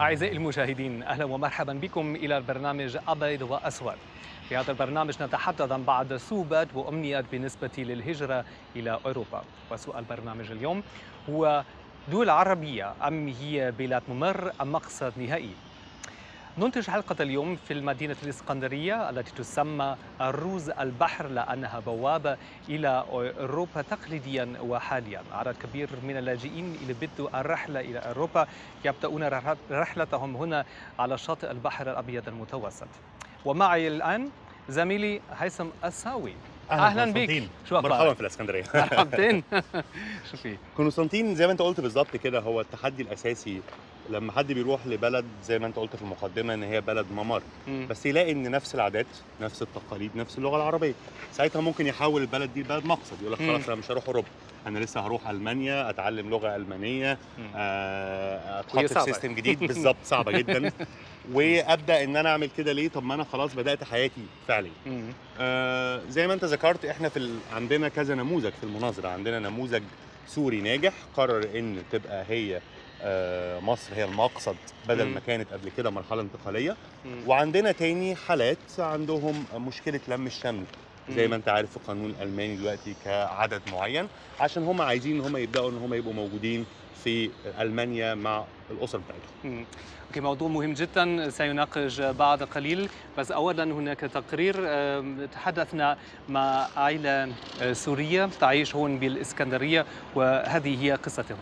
أعزائي المشاهدين، أهلا ومرحبا بكم إلى البرنامج أبيض وأسود. في هذا البرنامج نتحدث عن بعض صعوبات وأمنيات بالنسبة للهجرة إلى أوروبا. وسؤال برنامج اليوم هو: دول عربية أم هي بلاد ممر أم مقصد نهائي؟ ننتج حلقة اليوم في المدينة الإسكندرية التي تسمى الروز البحر لأنها بوابة إلى أوروبا تقليديا وحاليا. عدد كبير من اللاجئين اللي بدوا الرحلة إلى أوروبا يبدأون رحلتهم هنا على شاطئ البحر الأبيض المتوسط. ومعي الآن زميلي هيثم الساوي. اهلا بك، قسنطين. شو أخبارك؟ مرحبا في الاسكندريه. مرحبتين. شو في؟ قسنطين زي ما انت قلت بالظبط كده، هو التحدي الاساسي لما حد بيروح لبلد زي ما انت قلت في المقدمه ان هي بلد ممر، بس يلاقي ان نفس العادات نفس التقاليد نفس اللغه العربيه. ساعتها ممكن يحول البلد دي لبلد مقصد، يقول لك خلاص انا مش هروح اوروبا، انا لسه هروح المانيا اتعلم لغه المانيه، اتحط في سيستم جديد. بالظبط، صعبه جدا. وابدا ان انا اعمل كده ليه؟ طب ما انا خلاص بدات حياتي فعليا. زي ما انت ذكرت، احنا عندنا كذا نموذج في المناظره. عندنا نموذج سوري ناجح قرر ان تبقى هي مصر هي المقصد بدل ما كانت قبل كده مرحله انتقاليه. وعندنا تاني حالات عندهم مشكله لم الشمل، زي ما انت عارف في القانون الالماني دلوقتي كعدد معين، عشان هم عايزين ان هم يبداوا ان هم يبقوا موجودين في المانيا مع الاسر بتاعتهم. اوكي، موضوع مهم جدا سيناقش بعد قليل، بس اولا هناك تقرير. تحدثنا مع عائله سوريه تعيش هون بالاسكندريه وهذه هي قصتهم.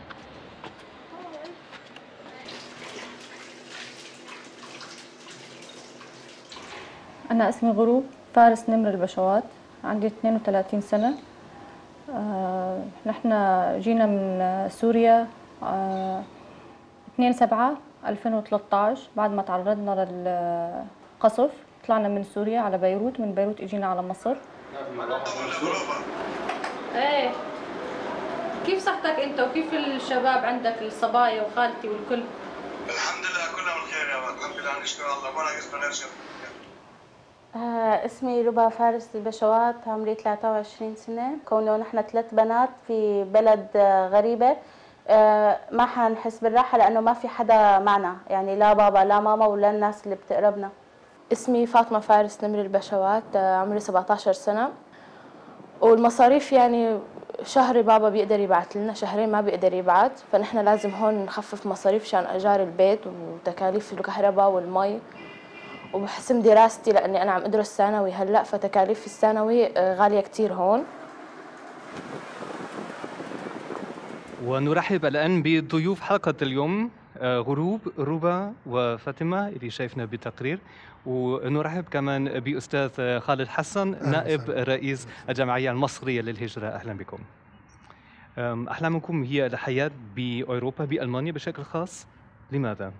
أنا اسمي غروب فارس نمر البشوات، عندي 32 سنة. نحن جينا من سوريا 2/7/2013 بعد ما تعرضنا للقصف. طلعنا من سوريا على بيروت، من بيروت اجينا على مصر. ايه، كيف صحتك انت وكيف الشباب عندك، الصبايا وخالتي والكل؟ الحمد لله كلنا بالخير يا رب، الحمد لله نشكر الله، ما ناقصنا غير شر. اسمي لبا فارس البشوات، عمري 23 سنة. كونه نحن 3 بنات في بلد غريبة، ما حنحس بالراحة لأنه ما في حدا معنا، يعني لا بابا لا ماما ولا الناس اللي بتقربنا. اسمي فاطمة فارس نمر البشوات، عمري 17 سنة. والمصاريف يعني شهري بابا بيقدر يبعث لنا، شهرين ما بيقدر يبعث، فنحن لازم هون نخفف مصاريف عشان أجار البيت وتكاليف الكهرباء والمي. وبحسم دراستي لأني أنا عم أدرس ثانوي هلأ، فتكاليف الثانوي غالية كتير هون. ونرحب الآن بضيوف حلقة اليوم، غروب، روبا وفاطمة اللي شايفنا بالتقرير. ونرحب كمان بأستاذ خالد حسن، نائب رئيس الجمعية المصرية للهجرة. أهلا بكم. أحلامكم هي الحياة بأوروبا، بألمانيا بشكل خاص، لماذا؟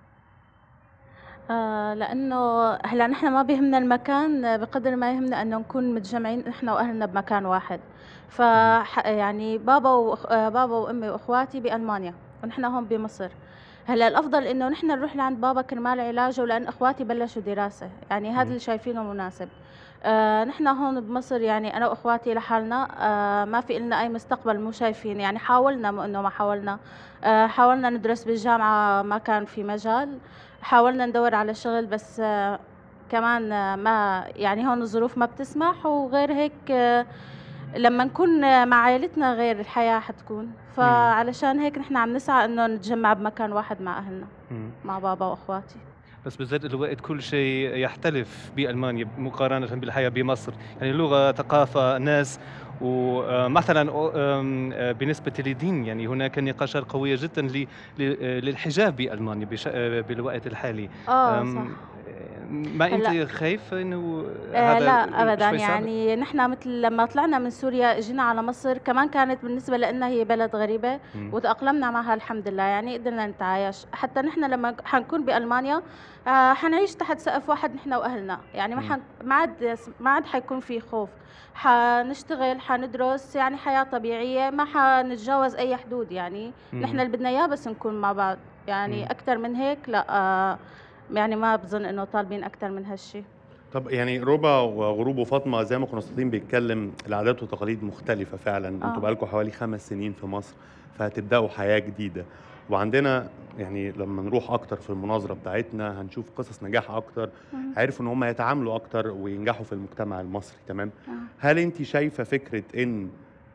لأنه هلا نحن ما بيهمنا المكان بقدر ما يهمنا أنه نكون متجمعين نحن وأهلنا بمكان واحد. يعني بابا وأمي وأخواتي بألمانيا ونحن هون بمصر. هلا الأفضل إنه نحن نروح لعند بابا كرمال علاجه، لأن أخواتي بلشوا دراسة، يعني هذا اللي شايفينه مناسب. نحن هون بمصر يعني أنا وأخواتي لحالنا، ما في إلنا أي مستقبل، مو شايفين يعني. حاولنا، مو إنه ما حاولنا، حاولنا ندرس بالجامعة ما كان في مجال، حاولنا ندور على شغل بس كمان ما يعني هون الظروف ما بتسمح، وغير هيك لما نكون مع عائلتنا غير الحياة حتكون. فعلشان هيك نحن عم نسعى انه نتجمع بمكان واحد مع اهلنا، مع بابا واخواتي. بس بذات الوقت كل شيء يختلف بألمانيا مقارنة بالحياة بمصر، يعني لغة، ثقافة، ناس. ومثلا بالنسبة للدين، يعني هناك نقاشات قوية جدا للحجاب بألمانيا بالوقت الحالي. صح. ما انت خايف انه هذا لا ابدا، شوي صعب؟ يعني نحن مثل لما طلعنا من سوريا اجينا على مصر، كمان كانت بالنسبه لنا هي بلد غريبه وتاقلمنا معها الحمد لله، يعني قدرنا نتعايش. حتى نحن لما حنكون بالمانيا حنعيش تحت سقف واحد نحن واهلنا، يعني ما عاد حيكون في خوف، حنشتغل حندرس، يعني حياه طبيعيه، ما حنتجاوز اي حدود. يعني نحن اللي بدنا اياه بس نكون مع بعض، يعني اكثر من هيك لا. يعني ما بظن انه طالبين اكثر من هالشيء. طب يعني روبا وغروب وفاطمه، زي ما قسنطين بيتكلم، العادات والتقاليد مختلفه فعلا. انتوا بقالكم حوالي 5 سنين في مصر، فهتبداوا حياه جديده. وعندنا يعني لما نروح اكتر في المناظره بتاعتنا هنشوف قصص نجاح اكتر، عرفوا ان هم يتعاملوا اكتر وينجحوا في المجتمع المصري. تمام. هل انت شايفه فكره ان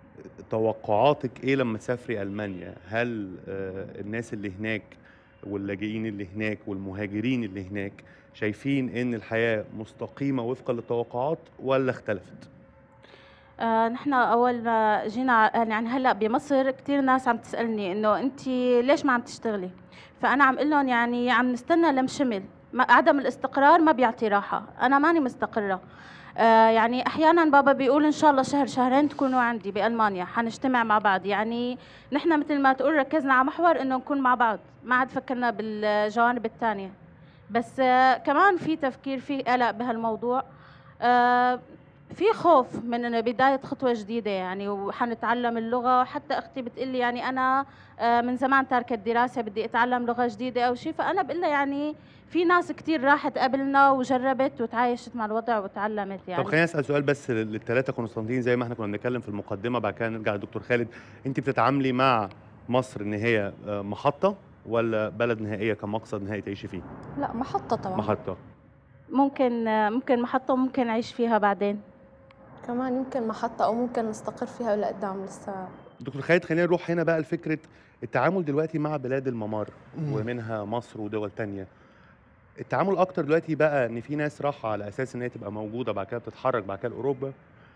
توقعاتك ايه لما تسافري المانيا؟ هل الناس اللي هناك واللاجئين اللي هناك والمهاجرين اللي هناك شايفين ان الحياه مستقيمه وفقا للتوقعات ولا اختلفت؟ نحن اول ما جينا يعني هلا بمصر كثير ناس عم تسالني انه انت ليش ما عم تشتغلي، فانا عم اقول لهم يعني عم نستنى لمشمل، عدم الاستقرار ما بيعطي راحه، انا ماني مستقره. يعني احيانا بابا بيقول ان شاء الله شهر شهرين تكونوا عندي بالمانيا حنجتمع مع بعض، يعني نحن مثل ما تقول ركزنا على محور انه نكون مع بعض، ما عاد فكرنا بالجوانب الثانيه. بس كمان في تفكير، في قلق بهالموضوع. في خوف من بداية خطوة جديدة يعني، وحنتعلم اللغة. وحتى أختي بتقلي يعني أنا من زمان تاركة الدراسة بدي أتعلم لغة جديدة أو شيء، فأنا بقول لها يعني في ناس كتير راحت قبلنا وجربت وتعايشت مع الوضع وتعلمت يعني. طب خلينا نسال سؤال بس للثلاثه قسطنطين، زي ما احنا كنا بنتكلم في المقدمه، بعد كده نرجع للدكتور خالد. انت بتتعاملي مع مصر ان هي محطه ولا بلد نهائيه كمقصد نهائي تعيشي فيه؟ لا، محطة طبعا. محطه. ممكن محطة ممكن أعيش فيها بعدين. كمان يمكن محطة أو ممكن نستقر فيها لقدام لسه. دكتور خالد، خلينا نروح هنا بقى لفكره التعامل دلوقتي مع بلاد الممر ومنها مصر ودول تانية. التعامل اكتر دلوقتي بقى ان في ناس راحه على اساس ان هي تبقى موجوده، بعد كده بتتحرك بعد كده لاوروبا.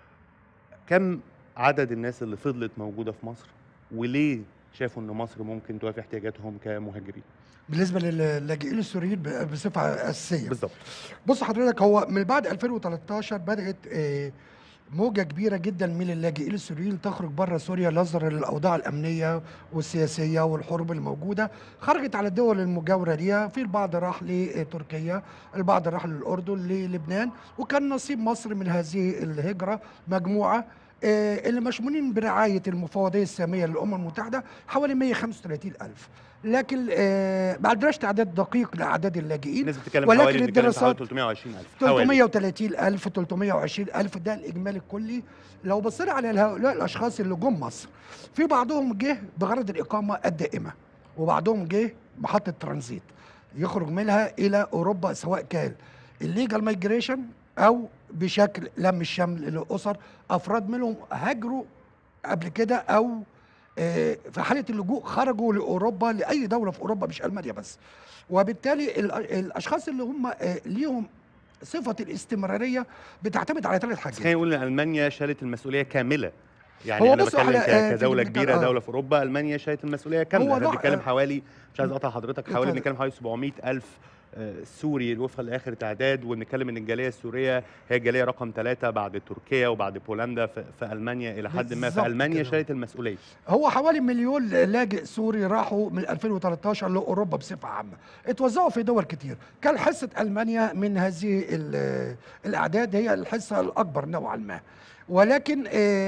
كم عدد الناس اللي فضلت موجوده في مصر، وليه شافوا ان مصر ممكن توافي احتياجاتهم كمهاجرين؟ بالنسبه للاجئين السوريين بصفه اساسيه. بالظبط. بص حضرتك، هو من بعد 2013 بدات موجه كبيره جدا من اللاجئين السوريين تخرج بره سوريا نظرا للاوضاع الامنيه والسياسيه والحروب الموجوده، خرجت على الدول المجاوره ليها. في البعض راح لتركيا، البعض راح للاردن، للبنان، وكان نصيب مصر من هذه الهجره مجموعه اللي مشمولين برعايه المفوضيه الساميه للامم المتحده حوالي 135,000. لكن ما عندناش تعداد دقيق لاعداد اللاجئين، الناس بتتكلم ولكن حوالي الدراسات 320,000 330,000 320,000 ده الاجمالي الكلي. لو بصينا على هؤلاء الاشخاص اللي جم مصر، في بعضهم جه بغرض الاقامه الدائمه، وبعضهم جه محطه ترانزيت يخرج منها الى اوروبا، سواء كان الليجال مايجريشن او بشكل لم الشمل للاسر. افراد منهم هاجروا قبل كده، او في حاله اللجوء خرجوا لاوروبا، لاي دوله في اوروبا مش المانيا بس. وبالتالي الاشخاص اللي هم ليهم صفه الاستمراريه بتعتمد على 3 حاجات. خلينا نقول ان المانيا شالت المسؤوليه كامله. يعني هو انا بتكلم كدوله في كبيره، دوله في اوروبا، المانيا شالت المسؤوليه كامله. احنا بنتكلم حوالي، مش عايز اقطع حضرتك، حوالي بنتكلم حوالي 700,000 سوري وفقا لاخر تعداد. ونتكلم ان الجاليه السوريه هي الجاليه رقم 3 بعد تركيا وبعد بولندا في المانيا الى حد ما، فالمانيا شالت المسؤوليه. هو حوالي 1,000,000 لاجئ سوري راحوا من 2013 لاوروبا بصفه عامه، اتوزعوا في دول كتير. كان حصه المانيا من هذه الاعداد هي الحصه الاكبر نوعا ما. ولكن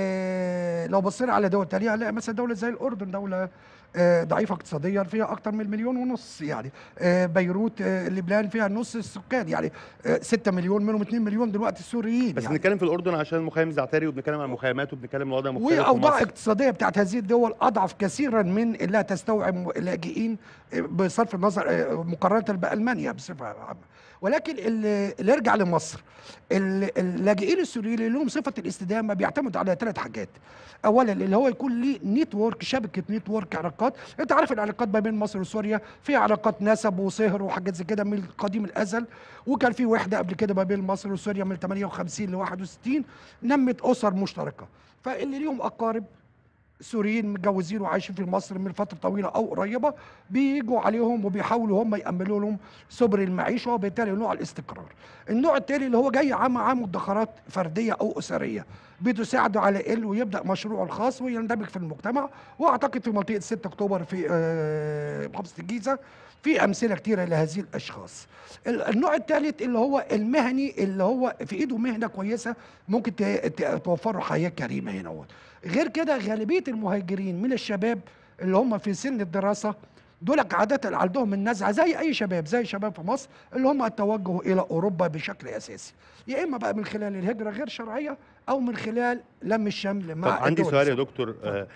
لو بصينا على دول تانية هنلاقي مثلا دوله زي الاردن، دوله ضعيفه اقتصاديا، فيها اكثر من 1.5 مليون يعني. بيروت لبنان فيها نص السكان، يعني 6 مليون، منهم 2 مليون دلوقتي سوريين. بس يعني بنتكلم في الاردن عشان المخيم الزعتري، وبنتكلم عن المخيمات، وبنتكلم الوضع مختلف. واوضاع اقتصاديه بتاعت هذه الدول اضعف كثيرا من انها تستوعب لاجئين بصرف النظر مقارنه بالمانيا بصفه عامه. ولكن اللي يرجع لمصر، اللاجئين السوريين اللي لهم صفه الاستدامه بيعتمدوا على 3 حاجات. اولا اللي هو يكون ليه نيتورك، شبكه نيتورك، علاقات. انت عارف العلاقات ما بين مصر وسوريا في علاقات نسب وصهر وحاجات زي كده من قديم الازل، وكان في وحده قبل كده ما بين مصر وسوريا من 58 ل 61 نمت اسر مشتركه. فاللي ليهم اقارب سوريين متجوزين وعايشين في مصر من فتره طويله او قريبه بيجوا عليهم وبيحاولوا هم يامنوا لهم سبل المعيشه، وبالتالي نوع الاستقرار. النوع الثاني اللي هو جاي معاه مدخرات فرديه او اسريه بتساعده على ويبدا مشروعه الخاص ويندمج في المجتمع. واعتقد في منطقه 6 اكتوبر في محافظه الجيزه في امثله كثيره لهذه الاشخاص. النوع الثالث اللي هو المهني، اللي هو في ايده مهنه كويسه ممكن توفر له حياه كريمه هنا. غير كده غالبيه المهاجرين من الشباب اللي هم في سن الدراسه دول عاده عندهم النزعه زي اي شباب، زي شباب في مصر اللي هم التوجه الى اوروبا بشكل اساسي، يا اما بقى من خلال الهجره غير شرعيه او من خلال لم الشمل مع. طب عندي سؤال يا دكتور،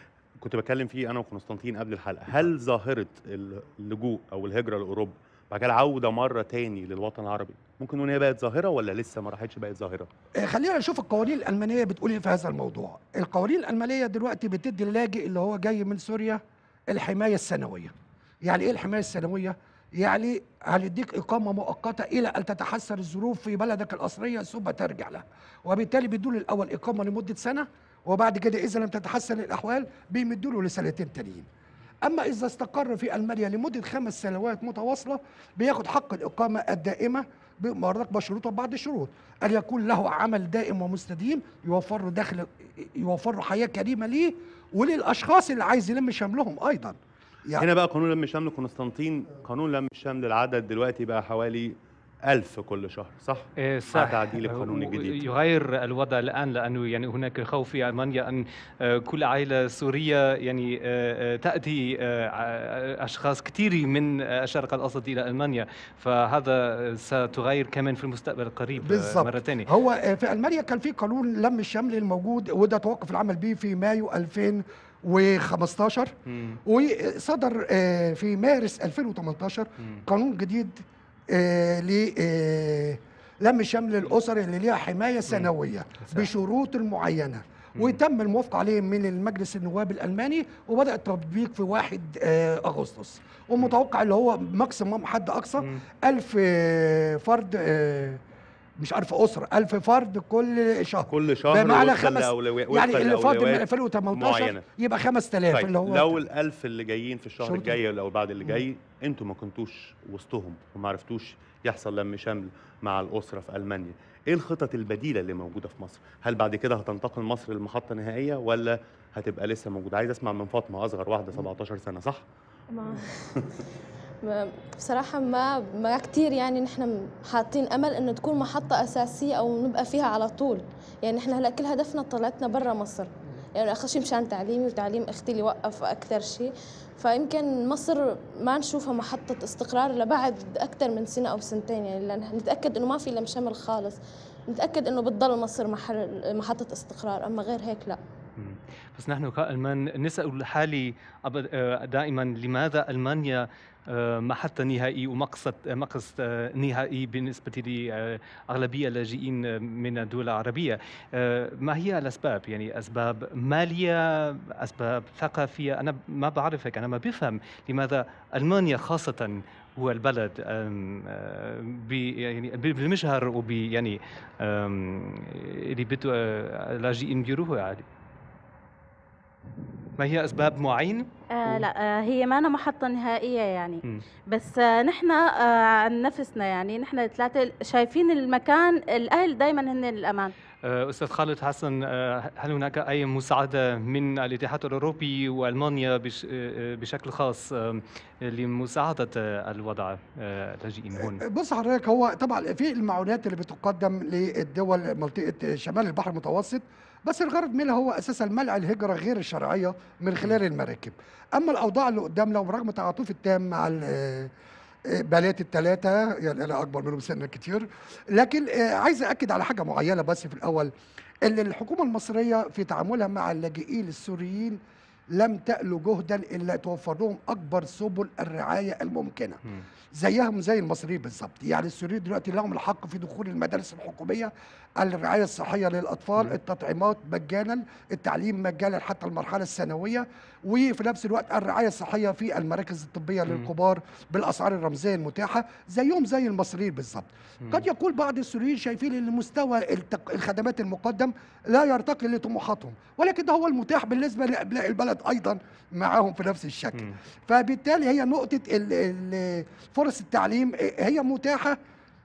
كنت بتكلم فيه انا وقسطنطين قبل الحلقه، هل ظاهره اللجوء او الهجره لاوروبا بعد كده العوده مره تاني للوطن العربي ممكن نقول ان هي بقت ظاهره ولا لسه ما راحتش بقت ظاهره؟ خلينا نشوف القوانين الألمانية بتقول ايه في هذا الموضوع. القوانين الألمانية دلوقتي بتدي اللاجئ اللي هو جاي من سوريا الحماية السنوية. يعني ايه الحماية السنوية؟ يعني هنديك إقامة مؤقتة إلى أن تتحسن الظروف في بلدك الأصلية ثم ترجع لها، وبالتالي بيدوا له الأول إقامة لمدة سنة، وبعد كده إذا لم تتحسن الأحوال بيمدوا له لسنتين تانيين. أما إذا استقر في ألمانيا لمدة 5 سنوات متواصلة بياخد حق الإقامة الدائمة برضك مشروطة بعض الشروط، أن يكون له عمل دائم ومستديم يوفر له دخل، يوفر له حياة كريمة ليه وللأشخاص اللي عايز يلم شملهم أيضا. يعني هنا بقى قانون لم الشمل قسطنطين، قانون لم الشمل العدد دلوقتي بقى حوالي 1000 كل شهر، صح؟ صح. مع تعديل القانون الجديد يغير الوضع الآن، لأنه يعني هناك خوف في ألمانيا أن كل عائلة سورية يعني تأتي أشخاص كثير من الشرق الأوسط إلى ألمانيا، فهذا ستغير كمان في المستقبل القريب بالظبط. مرة ثانية. هو في ألمانيا كان في قانون لم الشمل الموجود، وده توقف العمل به في مايو 2015 وصدر في مارس 2018 قانون جديد لم شمل الأسر اللي ليها حماية سنوية بشروط معينة، وتم الموافقة عليه من المجلس النواب الألماني، وبدأ التطبيق في 1 أغسطس، ومتوقع اللي هو ماكسيموم حد أقصى 1000 فرد، مش عارف أسرة، 1000 فرد كل شهر بمعنى يعني اللي فاضل من 2018 معينة. يبقى 5000. طيب اللي هو لو ال1000 اللي جايين في الشهر الجاي او بعد اللي جاي انتوا ما كنتوش وسطهم وما عرفتوش يحصل لم شمل مع الأسرة في ألمانيا، ايه الخطط البديلة اللي موجودة في مصر؟ هل بعد كده هتنتقل مصر للمحطة نهائية ولا هتبقى لسه موجودة؟ عايز اسمع من فاطمة، أصغر واحدة 17 سنة، صح؟ بصراحة ما كتير يعني نحن حاطين أمل إنه تكون محطة أساسية أو نبقى فيها على طول. يعني نحن هلا كل هدفنا طلعتنا برا مصر، يعني آخر شيء مشان تعليمي وتعليم أختي اللي وقف أكثر شيء، فيمكن مصر ما نشوفها محطة استقرار لبعد أكثر من سنة أو سنتين، يعني نتأكد إنه ما في لم شمل خالص، نتأكد إنه بتضل مصر محطة استقرار، أما غير هيك لا. بس نحن كألمان نسأل حالي دائما لماذا ألمانيا محطة نهائي ومقصد نهائي بالنسبة لأغلبية اللاجئين من الدول العربية. ما هي الأسباب؟ يعني أسباب مالية، أسباب ثقافية؟ أنا ما بعرف هيك، أنا ما بفهم لماذا ألمانيا خاصة هو البلد يعني بالمجهر يعني اللي بده اللاجئين بيروحوا عادي. ما هي أسباب معينة؟ لا، هي ما أنا محطة نهائية يعني. بس نحن عن نفسنا يعني نحن الثلاثة شايفين المكان، الأهل دايما هن الأمان. أستاذ خالد حسن، هل هناك أي مساعدة من الاتحاد الأوروبي وألمانيا بشكل خاص لمساعدة الوضع اللاجئين هون؟ بص حضرتك، هو طبعا في المعونات اللي بتقدم للدول منطقة شمال البحر المتوسط، بس الغرض منها هو اساسا منع الهجره غير الشرعيه من خلال المراكب. اما الاوضاع اللي قدامنا ورغم تعاطفي التام مع بنات الثلاثه، يعني انا اكبر منهم سنا كتير، لكن عايز اكد على حاجه معينه بس في الاول، ان الحكومه المصريه في تعاملها مع اللاجئين السوريين لم تألو جهدا الا توفر لهم اكبر سبل الرعايه الممكنه. زيهم زي المصريين بالظبط. يعني السوريين دلوقتي لهم الحق في دخول المدارس الحكوميه، الرعايه الصحيه للاطفال، التطعيمات مجانا، التعليم مجانا حتى المرحله الثانويه، وفي نفس الوقت الرعايه الصحيه في المراكز الطبيه للكبار بالاسعار الرمزيه المتاحه زيهم زي المصريين بالظبط. قد يكون بعض السوريين شايفين ان مستوى الخدمات المقدم لا يرتقي لطموحاتهم، ولكن ده هو المتاح بالنسبه لابناء البلد ايضا معاهم في نفس الشكل. فبالتالي هي نقطه فرص التعليم هي متاحه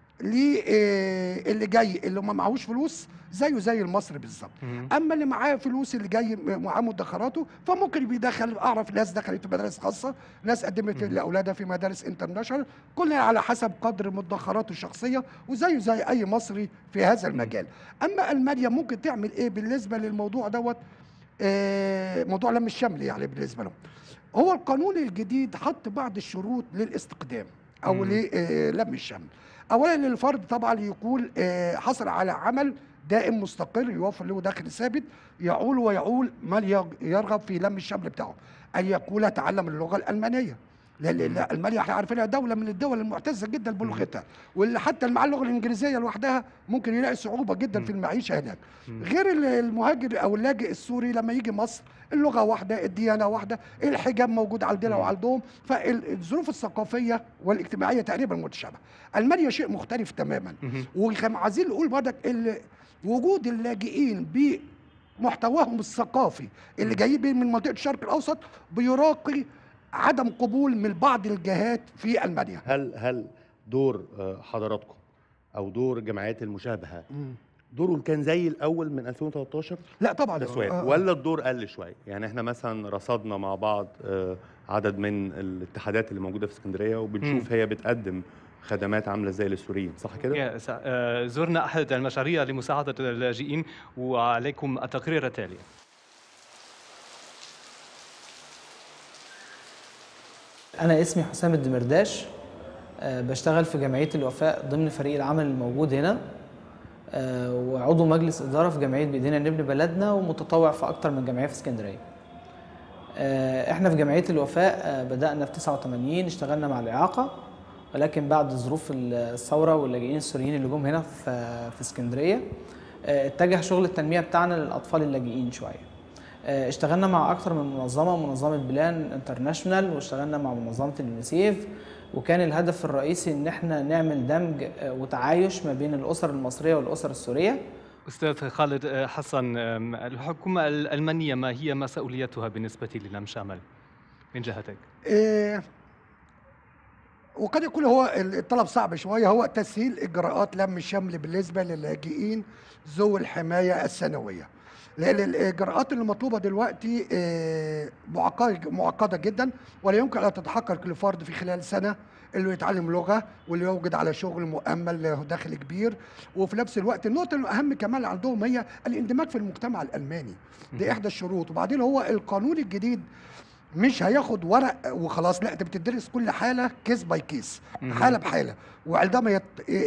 للي جاي اللي ما معهوش فلوس زيه زي المصري بالظبط. اما اللي معاه فلوس اللي جاي معاه مدخراته فممكن بيدخل. اعرف ناس دخلت في مدارس خاصه، ناس قدمت لاولادها في مدارس انترناشونال، كلها على حسب قدر مدخراته الشخصيه وزيه زي اي مصري في هذا المجال. اما المانيا ممكن تعمل ايه بالنسبه للموضوع دوت؟ موضوع لم الشمل يعني بالنسبه لهم، هو القانون الجديد حط بعض الشروط للاستقدام او للم الشمل. اولا الفرد طبعا يكون حصل على عمل دائم مستقر يوفر له دخل ثابت يعول ويعول من يرغب في لم الشمل بتاعه. أن يقول تعلم اللغة الألمانية، لأن ألمانيا احنا عارفينها دولة من الدول المعتزة جدا بلغتها، واللي حتى مع اللغة الإنجليزية لوحدها ممكن يلاقي صعوبة جدا في المعيشة هناك. غير المهاجر أو اللاجئ السوري لما يجي مصر اللغة واحدة، الديانة واحدة، الحجاب موجود عندنا وعندهم، فالظروف الثقافية والاجتماعية تقريبا متشابهة. ألمانيا شيء مختلف تماما. وعايزين نقول برضك وجود اللاجئين بمحتواهم الثقافي اللي جايين من منطقة الشرق الأوسط بيراقي عدم قبول من بعض الجهات في ألمانيا. هل دور حضراتكم أو دور الجمعيات المشابهة دوره كان زي الأول من 2013؟ لا طبعا. ده سؤال. ولا الدور قل شوية؟ يعني احنا مثلا رصدنا مع بعض عدد من الاتحادات اللي موجودة في اسكندرية وبنشوف هي بتقدم خدمات عامله ازاي للسوريين، صح كده؟ زرنا احد المشاريع لمساعده اللاجئين وعليكم التقرير التالي. انا اسمي حسام الدمرداش، بشتغل في جمعيه الوفاء ضمن فريق العمل الموجود هنا، وعضو مجلس اداره في جمعيه بايدينا نبني بلدنا، ومتطوع في اكتر من جمعيه في اسكندريه. احنا في جمعيه الوفاء بدانا في 89 اشتغلنا مع الاعاقه، ولكن بعد ظروف الثوره واللاجئين السوريين اللي جم هنا في اسكندريه اتجه شغل التنميه بتاعنا للاطفال اللاجئين شويه. اشتغلنا مع اكتر من منظمه بلان انترناشونال، واشتغلنا مع منظمه اليونيسيف، وكان الهدف الرئيسي ان احنا نعمل دمج وتعايش ما بين الاسر المصريه والاسر السوريه. استاذ خالد حسن، الحكومه الالمانيه ما هي مسؤوليتها بالنسبه للم شامل من جهتك؟ وقد يكون هو الطلب صعب شويه، هو تسهيل اجراءات لم الشمل بالنسبه للاجئين ذوي الحمايه السنويه، لان الاجراءات اللي مطلوبه دلوقتي معقده جدا، ولا يمكن ان تتحقق لفرد في خلال سنه اللي يتعلم لغه واللي يوجد على شغل مؤمل له دخل كبير. وفي نفس الوقت النقطه الاهم كمان عندهم هي الاندماج في المجتمع الالماني، دي احدى الشروط. وبعدين هو القانون الجديد مش هياخد ورق وخلاص، لا انت بتدرس كل حاله كيس باي كيس، حاله بحاله، وعندما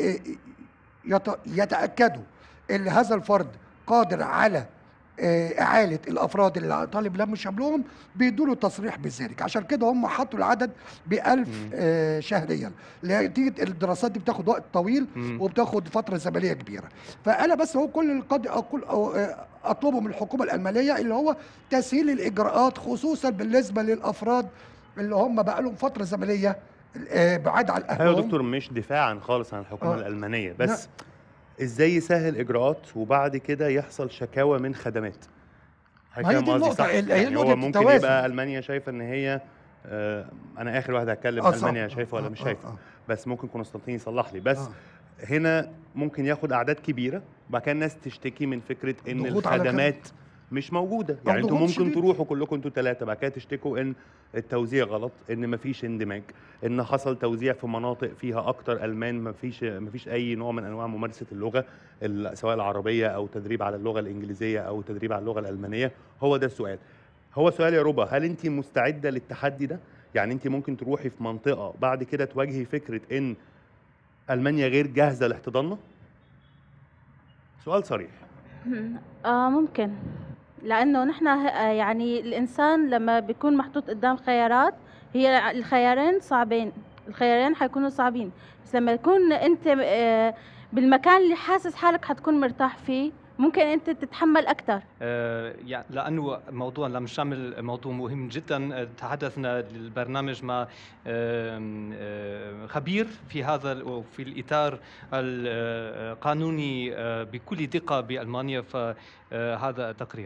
يتاكدوا ان هذا الفرد قادر على إعالة الأفراد اللي طالب لم شملهم بيدوا له تصريح بذلك. عشان كده هم حطوا العدد ب1000 شهريا، نتيجة الدراسات دي بتاخد وقت طويل وبتاخد فترة زمنية كبيرة. فأنا بس هو كل اللي قد أطلبه من الحكومة الألمانية اللي هو تسهيل الإجراءات، خصوصا بالنسبة للأفراد اللي هم بقى لهم فترة زمنية بعاد عن أهلهم. أيوة يا دكتور، مش دفاعا خالص عن الحكومة الألمانية، بس ازاي يسهل اجراءات وبعد كده يحصل شكاوى من خدمات؟ هي دي النقطة. يعني هو ممكن يبقى ألمانيا شايفة ان هي انا اخر واحد هتكلم ألمانيا شايفة ولا مش شايفة، بس ممكن قسطنطين يصلح لي. بس هنا ممكن ياخد اعداد كبيرة وبعد كده الناس تشتكي من فكرة ان الخدمات مش موجودة. يعني انتوا ممكن تروحوا كلكم انتوا 3 بعد كده تشتكوا ان التوزيع غلط، ان مفيش اندماج، ان حصل توزيع في مناطق فيها اكتر المان، مفيش اي نوع من انواع ممارسه اللغه سواء العربيه او تدريب على اللغه الانجليزيه او تدريب على اللغه الالمانيه. هو ده السؤال. هو سؤال يا ربا، هل انت مستعده للتحدي ده؟ يعني انت ممكن تروحي في منطقه بعد كده تواجهي فكره ان المانيا غير جاهزه لاحتضاننا؟ سؤال صريح. ممكن، لأنه نحن يعني الإنسان لما بيكون محطوط قدام خيارات، هي الخيارين حيكونوا صعبين، بس لما يكون أنت بالمكان اللي حاسس حالك حتكون مرتاح فيه ممكن أنت تتحمل أكثر. يعني لأنه موضوع لم شمل موضوع مهم جدا. تحدثنا البرنامج مع خبير في هذا وفي الإطار القانوني بكل دقة بألمانيا، فهذا التقرير.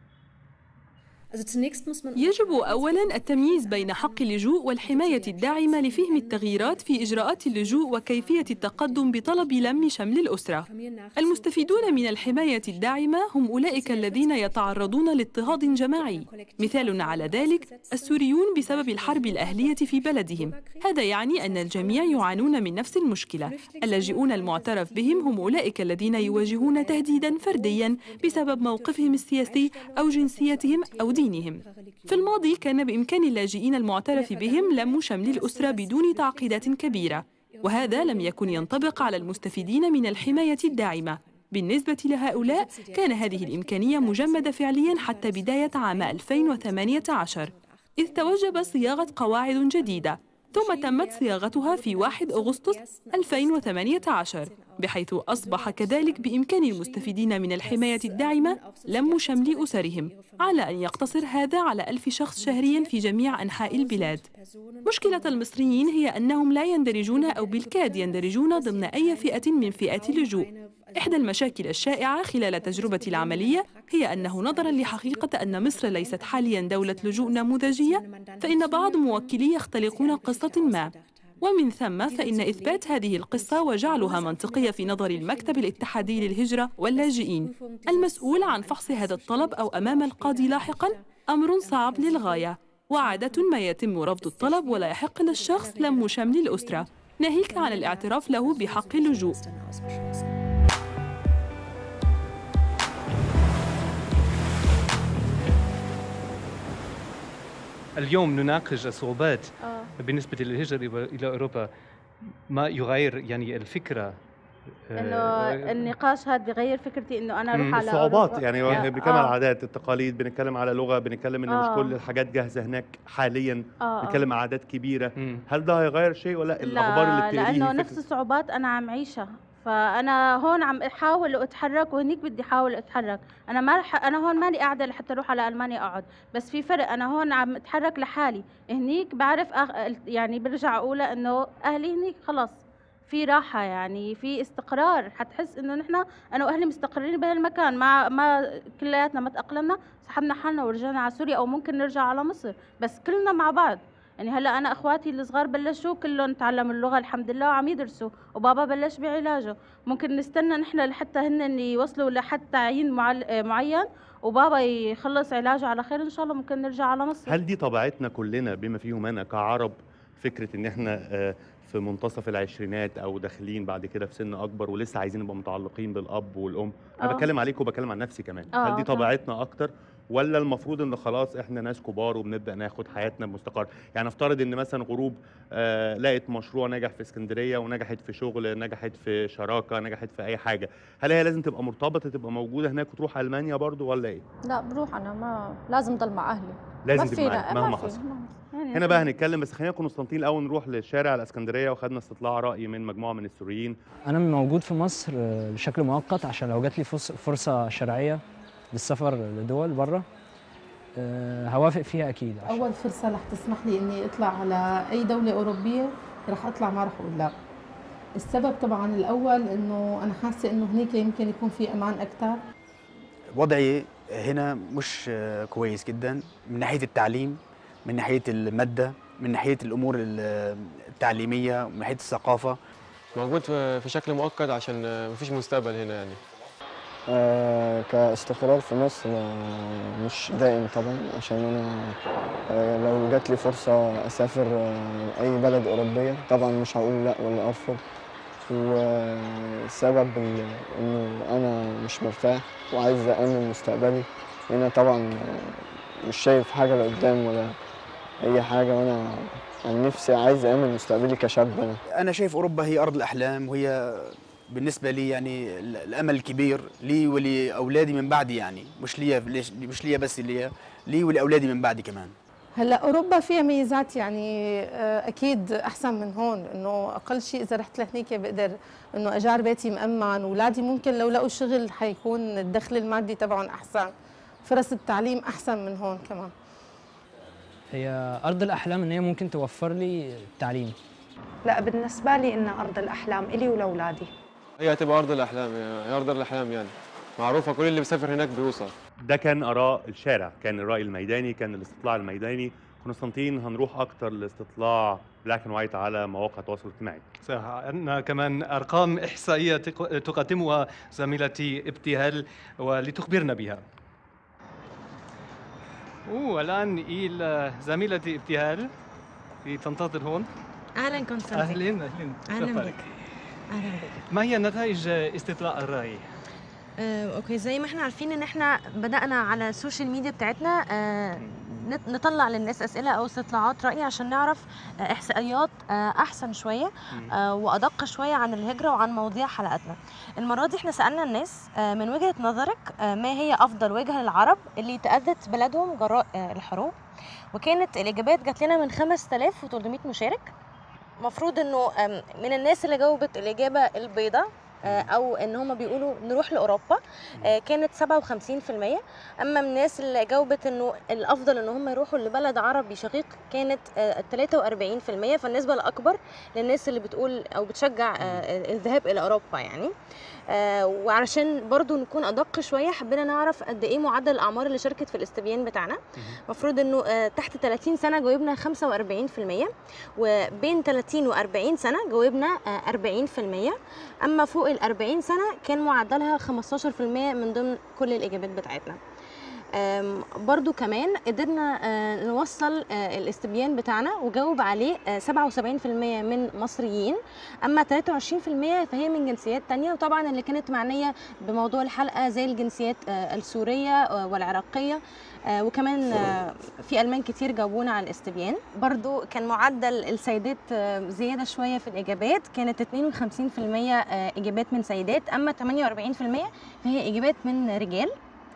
يجب أولاً التمييز بين حق اللجوء والحماية الداعمة لفهم التغييرات في إجراءات اللجوء وكيفية التقدم بطلب لم شمل الأسرة. المستفيدون من الحماية الداعمة هم أولئك الذين يتعرضون لاضطهاد جماعي. مثال على ذلك السوريون بسبب الحرب الأهلية في بلدهم. هذا يعني أن الجميع يعانون من نفس المشكلة. اللاجئون المعترف بهم هم أولئك الذين يواجهون تهديداً فردياً بسبب موقفهم السياسي أو جنسيتهم أو دينهم. في الماضي كان بإمكان اللاجئين المعترف بهم لم شمل الأسرة بدون تعقيدات كبيرة، وهذا لم يكن ينطبق على المستفيدين من الحماية الداعمة. بالنسبة لهؤلاء كان هذه الإمكانية مجمدة فعلياً حتى بداية عام 2018، إذ توجب صياغة قواعد جديدة، ثم تمت صياغتها في 1 أغسطس 2018، بحيث أصبح كذلك بإمكان المستفيدين من الحماية الداعمة لم شمل أسرهم، على أن يقتصر هذا على 1000 شخص شهرياً في جميع أنحاء البلاد. مشكلة المصريين هي أنهم لا يندرجون أو بالكاد يندرجون ضمن أي فئة من فئات اللجوء. إحدى المشاكل الشائعة خلال تجربة العملية هي أنه نظراً لحقيقة أن مصر ليست حالياً دولة لجوء نموذجية، فإن بعض موكلي يختلقون قصة ما، ومن ثم فإن إثبات هذه القصة وجعلها منطقية في نظر المكتب الاتحادي للهجرة واللاجئين المسؤول عن فحص هذا الطلب أو أمام القاضي لاحقاً أمر صعب للغاية، وعادة ما يتم رفض الطلب ولا يحق للشخص لم شمل الأسرة، ناهيك عن الاعتراف له بحق اللجوء. اليوم نناقش الصعوبات بالنسبة للهجرة إلى أوروبا. ما يغير يعني الفكرة؟ إنه النقاش هذا بغير فكرتي إنه أنا أروح على الصعوبات أوروبا. يعني بنتكلم على العادات التقاليد، بنتكلم على لغة، بنتكلم إن مش كل الحاجات جاهزة هناك حاليا، بنتكلم على عادات كبيرة. هل ده هيغير شيء ولا الأخبار اللي بتقريها؟ لأنه نفس الصعوبات أنا عم عيشها، فأنا هون عم أحاول أتحرك وهنيك بدي أحاول أتحرك. أنا هون ماني قاعدة لحتى أروح على ألمانيا أقعد، بس في فرق. أنا هون عم أتحرك لحالي، هنيك بعرف يعني برجع أقول إنه أهلي هنيك خلاص في راحة، يعني في استقرار. حتحس إنه نحن أنا وأهلي مستقرين بهالمكان، ما كلياتنا ما تأقلمنا سحبنا حالنا ورجعنا على سوريا، أو ممكن نرجع على مصر، بس كلنا مع بعض. يعني هلا انا اخواتي الصغار بلشوا كلهم تعلموا اللغه الحمد لله وعم يدرسوا، وبابا بلش بعلاجه. ممكن نستنى نحن لحتى هن يوصلوا لحد تعيين معين وبابا يخلص علاجه على خير ان شاء الله ممكن نرجع على مصر. هل دي طبيعتنا كلنا بما فيهم انا كعرب، فكره ان احنا في منتصف العشرينات او داخلين بعد كده في سن اكبر ولسه عايزين نبقى متعلقين بالاب والام؟ انا بتكلم عليك وبكلم عن نفسي كمان. هل دي طبيعتنا اكتر ولا المفروض ان خلاص احنا ناس كبار وبنبدا ناخد حياتنا بمستقر؟ يعني افترض ان مثلا غروب لقت مشروع نجح في اسكندريه ونجحت في شغل، نجحت في شراكه، نجحت في اي حاجه، هل هي لازم تبقى مرتبطه تبقى موجوده هناك وتروح المانيا برضو ولا ايه؟ لا بروح، انا ما لازم ضل مع اهلي، لازم تبقى مع أهلي مهما حصل. هنا بقى هنتكلم، بس خلينا قسطنطين الاول نروح لشارع الاسكندريه، وخدنا استطلاع راي من مجموعه من السوريين. انا موجود في مصر بشكل مؤقت عشان لو جات لي فرصه شرعيه للسفر لدول بره هوافق فيها اكيد. اول فرصه رح تسمح لي اني اطلع على اي دوله اوروبيه رح اطلع، ما رح اقول لا. السبب طبعا الاول انه انا حاسه انه هنيك يمكن يكون في امان اكثر. وضعي هنا مش كويس جدا من ناحيه التعليم، من ناحيه الماده، من ناحيه الامور التعليميه، من ناحيه الثقافه. موجود في شكل مؤقت عشان مفيش مستقبل هنا يعني. كاستقرار في مصر مش دائم طبعا، عشان انا لو جات لي فرصه اسافر اي بلد اوروبيه طبعا مش هقول لا ولا ارفض. والسبب انه انا مش مرتاح وعايز أأمن مستقبلي هنا، طبعا مش شايف حاجه لقدام ولا اي حاجه، وانا عن نفسي عايز أأمن مستقبلي كشاب. انا شايف اوروبا هي ارض الاحلام، وهي بالنسبه لي يعني الامل الكبير لي ولاولادي من بعدي، يعني مش ليا بس، لي ولاولادي من بعدي كمان. هلا اوروبا فيها ميزات يعني اكيد احسن من هون، انه اقل شيء اذا رحت لهنيك بقدر انه اجار بيتي مأمن، واولادي ممكن لو لقوا شغل حيكون الدخل المادي تبعهم احسن، فرص التعليم احسن من هون كمان. هي ارض الاحلام ان هي ممكن توفر لي التعليم. لا بالنسبه لي انها ارض الاحلام الي ولاولادي. هي هتبقى ارض الاحلام، هي ارض الاحلام يعني معروفه، كل اللي بيسافر هناك بيوصل. ده كان اراء الشارع، كان الراي الميداني، كان الاستطلاع الميداني. قسطنطين هنروح اكتر لاستطلاع بلاك اند وايت على مواقع التواصل الاجتماعي. عندنا كمان ارقام احصائيه تقدمها زميلتي ابتهال ولتخبرنا بها. الان زميلتي ابتهال تنتظر هون. اهلا قسطنطين. اهلا بك. ما هي نتائج استطلاع الرأي؟ اوكي، زي ما احنا عارفين ان احنا بدأنا على السوشيال ميديا بتاعتنا نطلع للناس اسئله او استطلاعات راي عشان نعرف احصائيات احسن شويه وادق شويه عن الهجره وعن مواضيع حلقتنا. المره دي احنا سالنا الناس من وجهه نظرك ما هي افضل وجهه للعرب اللي تاذت بلادهم جراء الحروب، وكانت الاجابات جات لنا من 5300 مشارك. مفروض انه من الناس اللي جاوبت الاجابه البيضاء او ان هم بيقولوا نروح لاوروبا كانت 57%، اما من الناس اللي جاوبت انه الافضل ان هم يروحوا لبلد عربي شقيق كانت 43%، فالنسبه الاكبر للناس اللي بتقول او بتشجع الذهاب الى اوروبا يعني. وعلشان برضو نكون ادق شويه حبينا نعرف قد ايه معدل الاعمار اللي شاركت في الاستبيان بتاعنا. المفروض انه تحت 30 سنه جاوبنا 45%، وبين 30 و40 سنه جاوبنا 40%، اما فوق ال 40 سنه كان معدلها 15% من ضمن كل الاجابات بتاعتنا. برضو كمان قدرنا نوصل الاستبيان بتاعنا وجاوب عليه 77% من مصريين، اما 23% فهي من جنسيات تانية، وطبعا اللي كانت معنية بموضوع الحلقة زي الجنسيات السورية والعراقية، وكمان في ألمان كتير جاوبونا على الاستبيان. برضو كان معدل السيدات زيادة شوية في الإجابات، كانت 52% إجابات من سيدات، أما 48% فهي إجابات من رجال.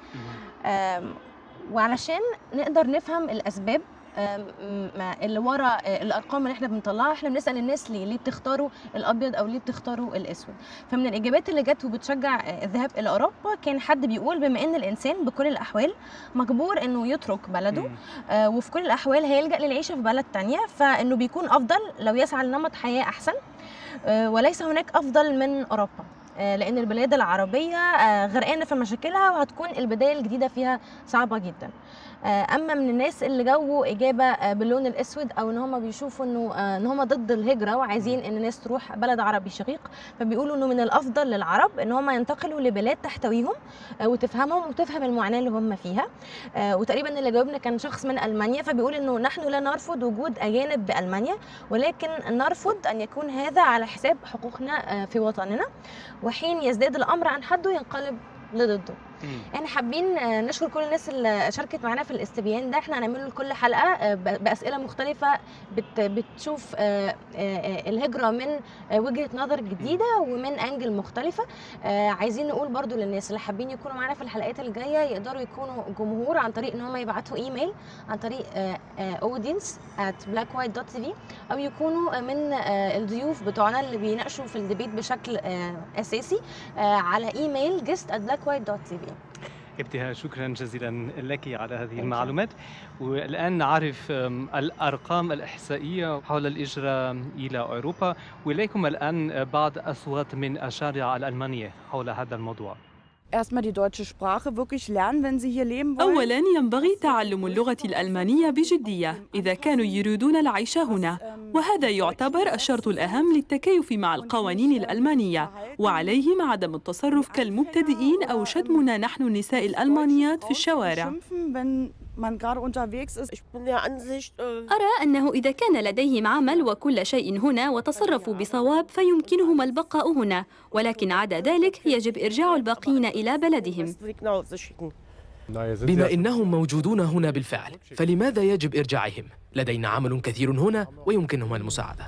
وعلشان نقدر نفهم الأسباب اللي ورا الارقام اللي احنا بنطلعها، احنا بنسال الناس ليه بتختاروا الابيض او ليه بتختاروا الاسود. فمن الاجابات اللي جت وبتشجع الذهاب الى اوروبا كان حد بيقول بما ان الانسان بكل الاحوال مجبور انه يترك بلده وفي كل الاحوال هيلجأ للعيشه في بلد تانية، فانه بيكون افضل لو يسعى لنمط حياه احسن، وليس هناك افضل من اوروبا لان البلاد العربيه غرقانه في مشاكلها وهتكون البدايه الجديده فيها صعبه جدا. اما من الناس اللي جاوبوا اجابه باللون الاسود او ان هم بيشوفوا ان هم ضد الهجره وعايزين ان الناس تروح بلد عربي شقيق، فبيقولوا انه من الافضل للعرب ان هم ينتقلوا لبلاد تحتويهم وتفهمهم وتفهم المعاناه اللي هم فيها. وتقريبا اللي جاوبنا كان شخص من المانيا، فبيقول انه نحن لا نرفض وجود اجانب بالمانيا، ولكن نرفض ان يكون هذا على حساب حقوقنا في وطننا، وحين يزداد الامر عن حده ينقلب لضده. احنا حابين نشكر كل الناس اللي شاركت معانا في الاستبيان ده. احنا هنعمله لكل حلقه باسئله مختلفه بتشوف الهجره من وجهه نظر جديده ومن انجل مختلفه. عايزين نقول برضو للناس اللي حابين يكونوا معانا في الحلقات الجايه يقدروا يكونوا جمهور عن طريق ان هم يبعتوا ايميل عن طريق audience@blackwhite.tv، او يكونوا من الضيوف بتوعنا اللي بيناقشوا في الديبيت بشكل اساسي على ايميل guest@blackwhite.tv. ابتهاج، شكرا جزيلا لك على هذه المعلومات. والآن نعرف الأرقام الإحصائية حول الهجرة إلى أوروبا، وإليكم الآن بعض أصوات من الشارع الألمانية حول هذا الموضوع. أولاً ينبغي تعلم اللغة الألمانية بجدية إذا كانوا يريدون العيش هنا، وهذا يعتبر الشرط الأهم للتكيف مع القوانين الألمانية، وعليهم عدم التصرف كالمبتدئين أو شتمنا نحن النساء الألمانيات في الشوارع. أرى أنه إذا كان لديهم عمل وكل شيء هنا وتصرفوا بصواب فيمكنهم البقاء هنا، ولكن عدا ذلك يجب إرجاع الباقين إلى بلدهم. بما إنهم موجودون هنا بالفعل فلماذا يجب إرجاعهم؟ لدينا عمل كثير هنا ويمكنهم المساعدة.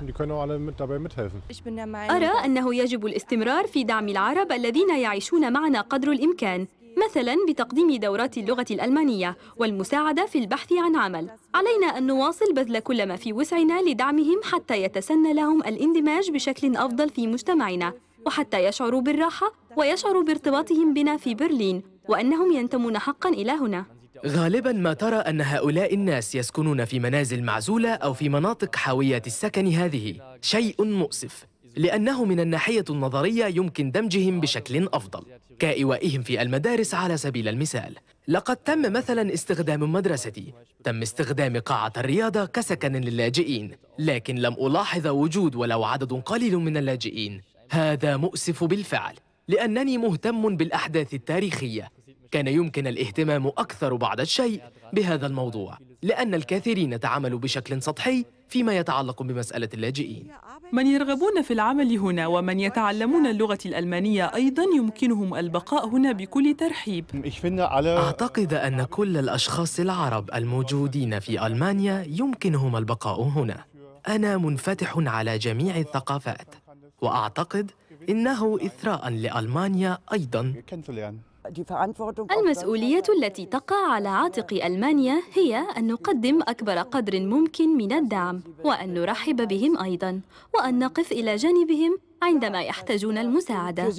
أرى أنه يجب الاستمرار في دعم العرب الذين يعيشون معنا قدر الإمكان، مثلاً بتقديم دورات اللغة الألمانية والمساعدة في البحث عن عمل. علينا أن نواصل بذل كل ما في وسعنا لدعمهم حتى يتسنى لهم الاندماج بشكل أفضل في مجتمعنا، وحتى يشعروا بالراحة ويشعروا بارتباطهم بنا في برلين وأنهم ينتمون حقاً إلى هنا. غالباً ما ترى أن هؤلاء الناس يسكنون في منازل معزولة أو في مناطق حاوية السكن. هذه شيء مؤسف، لأنه من الناحية النظرية يمكن دمجهم بشكل أفضل كإيوائهم في المدارس. على سبيل المثال، لقد تم مثلاً استخدام مدرستي، تم استخدام قاعة الرياضة كسكن للاجئين، لكن لم ألاحظ وجود ولو عدد قليل من اللاجئين. هذا مؤسف بالفعل، لأنني مهتم بالأحداث التاريخية. كان يمكن الاهتمام أكثر بعض الشيء بهذا الموضوع. لأن الكثيرين تعاملوا بشكل سطحي فيما يتعلق بمسألة اللاجئين. من يرغبون في العمل هنا ومن يتعلمون اللغة الألمانية أيضاً يمكنهم البقاء هنا بكل ترحيب. أعتقد أن كل الأشخاص العرب الموجودين في ألمانيا يمكنهم البقاء هنا. أنا منفتح على جميع الثقافات، وأعتقد إنه إثراء لألمانيا أيضاً. المسؤولية التي تقع على عاتق ألمانيا هي أن نقدم أكبر قدر ممكن من الدعم، وأن نرحب بهم أيضاً، وأن نقف إلى جانبهم عندما يحتاجون المساعدة.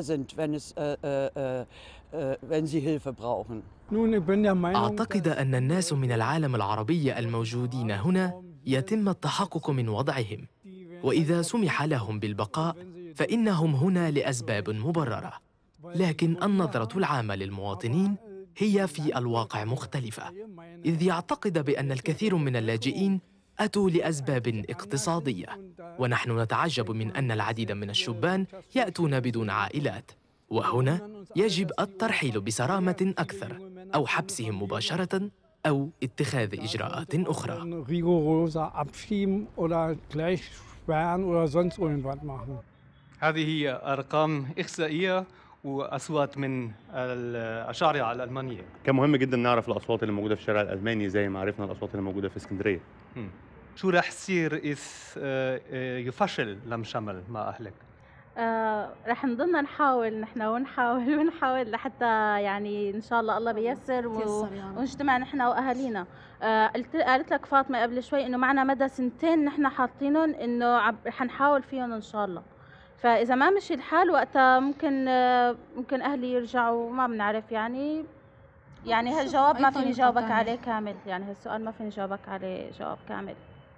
أعتقد أن الناس من العالم العربي الموجودين هنا يتم التحقق من وضعهم، وإذا سمح لهم بالبقاء فإنهم هنا لأسباب مبررة. لكن النظرة العامة للمواطنين هي في الواقع مختلفة، إذ يعتقد بأن الكثير من اللاجئين أتوا لأسباب اقتصادية، ونحن نتعجب من أن العديد من الشبان يأتون بدون عائلات، وهنا يجب الترحيل بصرامة أكثر أو حبسهم مباشرة أو اتخاذ إجراءات أخرى. هذه هي أرقام إحصائية وأصوات من الشارع الألمانية. كان مهم جدا نعرف الأصوات اللي موجودة في الشارع الألماني زي ما عرفنا الأصوات اللي موجودة في اسكندرية. شو رح يصير يفشل لم شمل مع أهلك؟ رح نضلنا نحاول نحن ونحاول لحتى يعني إن شاء الله بيسر ونجتمع نحن وأهالينا. قالت لك فاطمة قبل شوي إنه معنا مدى 2 نحن حاطينهم إنه حنحاول فيهم إن شاء الله. فإذا ما مشي الحال وقتها ممكن أهلي يرجعوا، ما بنعرف يعني هالجواب ما فيني جاوبك عليه كامل، يعني هالسؤال ما فيني جاوبك عليه جواب كامل.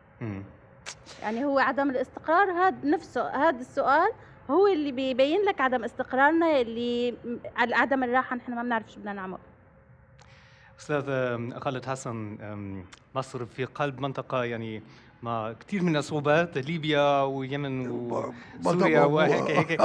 يعني هو عدم الاستقرار هذا السؤال هو اللي بيبين لك عدم استقرارنا، اللي على عدم الراحة نحن ما بنعرف شو بدنا نعمل. أستاذ خالد حسن، مصر في قلب منطقة يعني مع كثير من الصعوبات، ليبيا واليمن وسوريا وهيك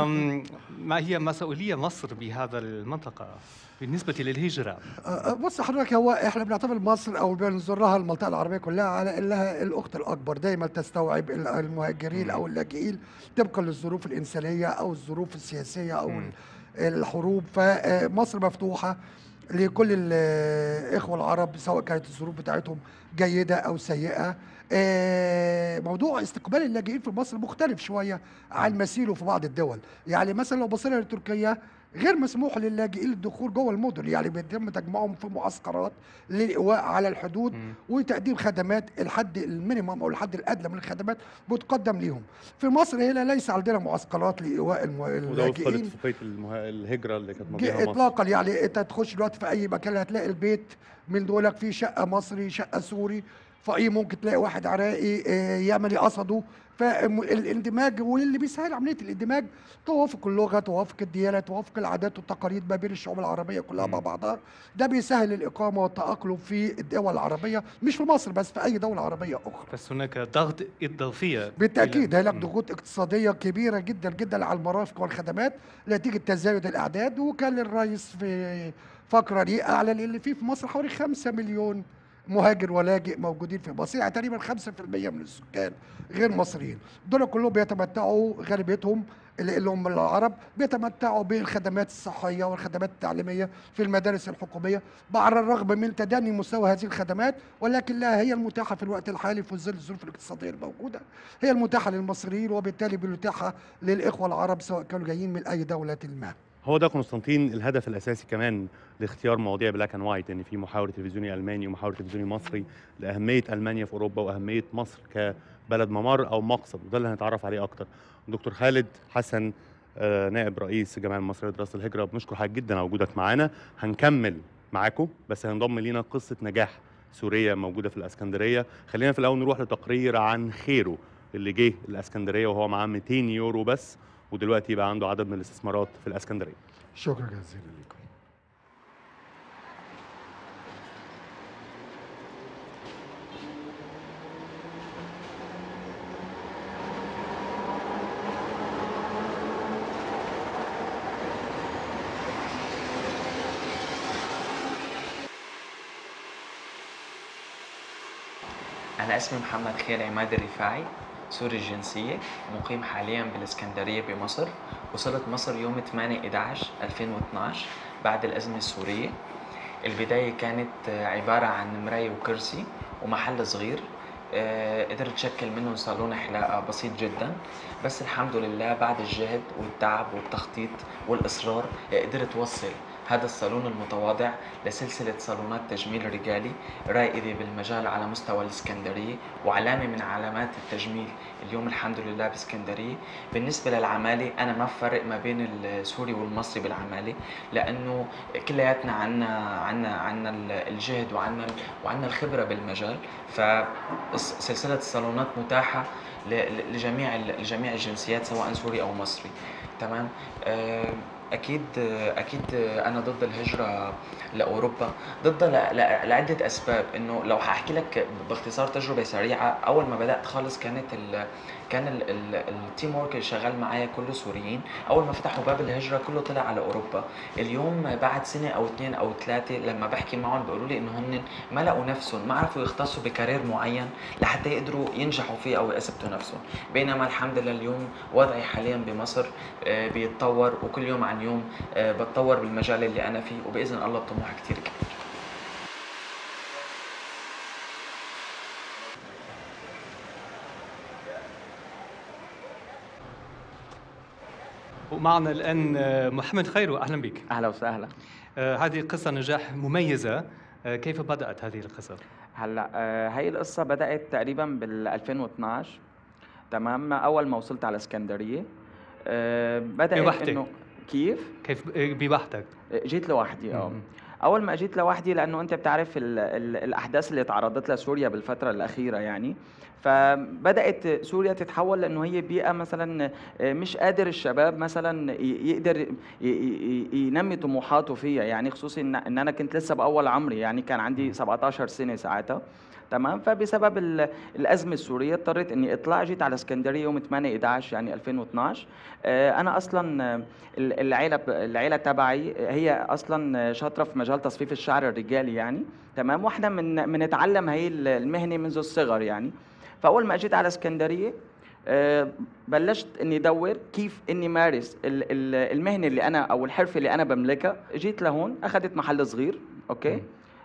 ما هي مسؤولية مصر بهذا المنطقة بالنسبة للهجرة؟ بص حضرتك، هو احنا بنعتبر مصر او بننظر لها المنطقة العربية كلها على انها الاخت الاكبر، دايما تستوعب المهاجرين او اللاجئين طبقا للظروف الانسانية او الظروف السياسية او الحروب. فمصر مفتوحة لكل الإخوة العرب سواء كانت الظروف بتاعتهم جيدة أو سيئة. موضوع استقبال اللاجئين في مصر مختلف شوية عن مثيله في بعض الدول. يعني مثلا لو بصينا لتركيا غير مسموح للاجئين الدخول جوه المدن، يعني بيتم تجمعهم في معسكرات للإيواء على الحدود وتقديم خدمات الحد المينيمم او الحد الادنى من الخدمات بتقدم ليهم. في مصر هنا ليس عندنا معسكرات لإيواء اللاجئين. وده وفقا لاتفاقية الهجرة اللي كانت ماضيها مصر اطلاقا. يعني انت تخش دلوقتي في اي مكان هتلاقي البيت من دولك فيه شقة مصري، شقة سوري، فاي ممكن تلاقي واحد عراقي، يمني قصده. فالاندماج واللي بيسهل عمليه الاندماج توافق اللغه، توافق الديانه، توافق العادات والتقاليد ما بين الشعوب العربيه كلها مع بعضها. ده بيسهل الاقامه والتاقلم في الدول العربيه، مش في مصر بس، في اي دوله عربيه اخرى. بس هناك ضغط اضافيه بالتاكيد، هناك ضغوط اقتصاديه كبيره جدا جدا على المرافق والخدمات نتيجه تزايد الاعداد. وكان الرئيس في فقره دي اعلن ان في مصر حوالي 5 مليون مهاجر ولاجئ موجودين في مصر، يعني تقريبا 5% من السكان غير مصريين. دول كلهم بيتمتعوا، غالبيتهم اللي هم العرب بيتمتعوا بالخدمات الصحيه والخدمات التعليميه في المدارس الحكوميه، على الرغم من تدني مستوى هذه الخدمات، ولكن لا هي المتاحه في الوقت الحالي في ظل الظروف الاقتصاديه الموجوده، هي المتاحه للمصريين وبالتالي بالمتاحه للاخوه العرب سواء كانوا جايين من اي دوله ما. هو ده قسطنطين الهدف الاساسي كمان لاختيار مواضيع بلاك اند وايت، ان في محاور تلفزيوني الماني ومحاور تلفزيوني مصري لاهميه المانيا في اوروبا واهميه مصر كبلد ممر او مقصد، وده اللي هنتعرف عليه اكتر. دكتور خالد حسن، نائب رئيس الجمعيه المصريه لدراسه الهجره، بنشكر حضرتك جدا على وجودك معانا. هنكمل معاكم بس هنضم لينا قصه نجاح سوريه موجوده في الاسكندريه. خلينا في الاول نروح لتقرير عن خيره اللي جه الاسكندريه وهو معاه 200 يورو بس، ودلوقتي يبقى عنده عدد من الاستثمارات في الاسكندريه. شكرا جزيلا لكم. أنا اسمي محمد خير عماد الرفاعي، سوري الجنسية، مقيم حاليا بالإسكندرية بمصر. وصلت مصر يوم 8/11/2012 بعد الأزمة السورية. البداية كانت عبارة عن مراية وكرسي ومحل صغير، قدرت أشكل منه صالون حلاقة بسيط جدا، بس الحمد لله بعد الجهد والتعب والتخطيط والإصرار قدرت أوصل هذا الصالون المتواضع لسلسلة صالونات تجميل رجالي رائدة بالمجال على مستوى الإسكندرية، وعلامة من علامات التجميل اليوم الحمد لله بإسكندرية. بالنسبة للعمالة أنا ما بفرق ما بين السوري والمصري بالعمالة، لأنه كلياتنا عنا الجهد وعنا الخبرة بالمجال. فسلسلة الصالونات متاحة لجميع الجنسيات سواء سوري أو مصري. تمام. أكيد أنا ضد الهجرة لأوروبا، ضدها لعدة أسباب. إنه لو هحكي لك باختصار تجربة سريعة، أول ما بدأت خالص كان التيم ورك اللي شغال معايا كله سوريين. أول ما فتحوا باب الهجرة كله طلع على أوروبا. اليوم بعد سنة أو 2 أو 3 لما بحكي معهم بيقولوا لي إنه هن ما لقوا نفسهم، ما عرفوا يختصوا بكارير معين لحتى يقدروا ينجحوا فيه أو يثبتوا نفسهم. بينما الحمد لله اليوم وضعي حاليا بمصر بيتطور، وكل يوم عن يوم بتطور بالمجال اللي أنا فيه، وبإذن الله الطموح كتير كبير. ومعنا الآن محمد خيرو، أهلا بك. أهلا وسهلا. هذه قصة نجاح مميزة، كيف بدأت هذه القصة؟ هلا هي القصة بدأت تقريبا بال 2012. تمام. أول ما وصلت على اسكندرية بدأت بوحدك؟ إنه كيف بوحدك؟ جيت لوحدي. أول ما جيت لوحدي لأنه أنت بتعرف الأحداث اللي تعرضت لها سوريا بالفترة الأخيرة يعني، فبدأت سوريا تتحول لأنه هي بيئة مثلا مش قادر الشباب مثلا يقدر ينمي طموحاته فيها يعني، خصوصي إن أنا كنت لسه بأول عمري يعني، كان عندي 17 سنة ساعتها. تمام. فبسبب الأزمة السورية اضطريت إني أطلع. جيت على اسكندرية يوم 8/11 يعني 2012. أنا أصلا العيلة تبعي هي أصلا شاطرة في مجال تصفيف الشعر الرجالي يعني. تمام. واحنا بنتعلم هي المهنة منذ الصغر يعني. فأول ما أجيت على اسكندرية بلشت إني أدور كيف إني مارس المهنة اللي أنا أو الحرفة اللي أنا بملكها. جيت لهون أخذت محل صغير. أوكي.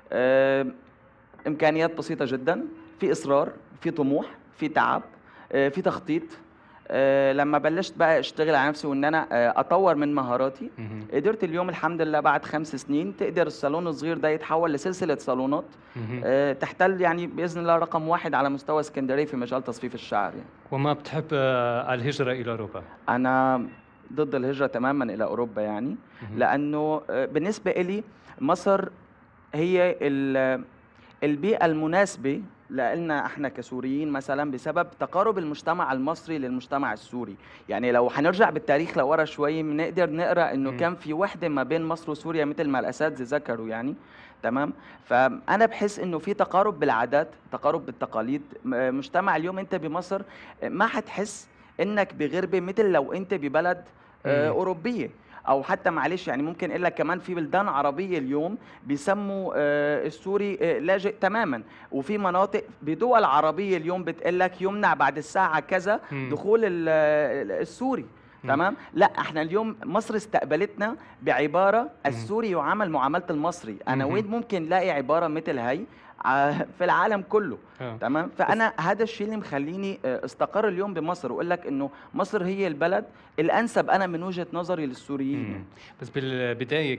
إمكانيات بسيطة جدا، في إصرار، في طموح، في تعب، في تخطيط. لما بلشت بقى اشتغل على نفسي وان انا اطور من مهاراتي، قدرت اليوم الحمد لله بعد 5 سنين تقدر الصالون الصغير ده يتحول لسلسلة صالونات تحتل يعني بإذن الله رقم 1 على مستوى اسكندرية في مجال تصفيف الشعر يعني. وما بتحب الهجرة إلى أوروبا؟ أنا ضد الهجرة تماما إلى أوروبا يعني، لأنه بالنسبة إلي مصر هي البيئة المناسبة لنا احنا كسوريين مثلا، بسبب تقارب المجتمع المصري للمجتمع السوري. يعني لو هنرجع بالتاريخ لورا شوي بنقدر نقرا انه كان في وحده ما بين مصر وسوريا مثل ما الاساتذه ذكروا يعني. تمام. فانا بحس انه في تقارب بالعادات، تقارب بالتقاليد. مجتمع اليوم انت بمصر ما حتحس انك بغربه مثل لو انت ببلد اوروبيه، او حتى معلش يعني ممكن اقول لك كمان في بلدان عربيه اليوم بيسموا السوري لاجئ تماما، وفي مناطق بدول عربيه اليوم بتقول لك يمنع بعد الساعه كذا دخول السوري. تمام. لا احنا اليوم مصر استقبلتنا بعباره السوري يعامل معامله المصري. انا وين ممكن لاقي عباره مثل هي في العالم كله؟ تمام. فانا هذا الشيء اللي مخليني استقر اليوم بمصر واقول لك انه مصر هي البلد الانسب انا من وجهه نظري للسوريين. بس بالبدايه